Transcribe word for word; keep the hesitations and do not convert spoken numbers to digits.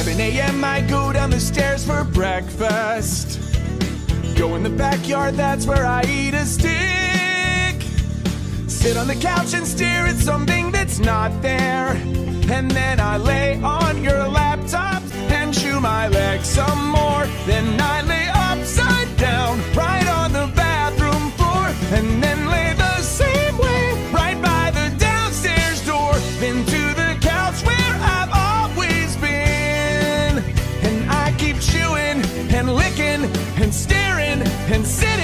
seven a m I go down the stairs for breakfast. Go in the backyard, that's where I eat a stick. Sit on the couch and stare at something that's not there. And then I lay on your laptop and chew my leg some more. Then I lay upside down right on the bathroom floor. And then lay the same way right by the downstairs door. Then to the couch where I've always been. And I keep chewing and licking and staring and sitting